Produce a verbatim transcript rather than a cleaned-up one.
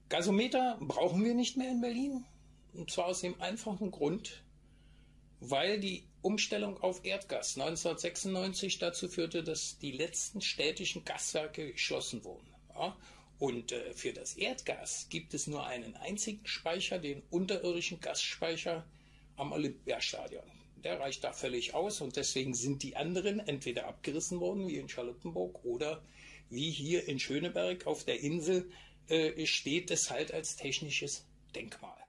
Gasometer brauchen wir nicht mehr in Berlin. Und zwar aus dem einfachen Grund, weil die Umstellung auf Erdgas neunzehnhundertsechsundneunzig dazu führte, dass die letzten städtischen Gaswerke geschlossen wurden. Ja? Und äh, für das Erdgas gibt es nur einen einzigen Speicher, den unterirdischen Gasspeicher am Olympiastadion. Der reicht da völlig aus und deswegen sind die anderen entweder abgerissen worden, wie in Charlottenburg, oder wie hier in Schöneberg auf der Insel äh, steht es halt als technisches Denkmal.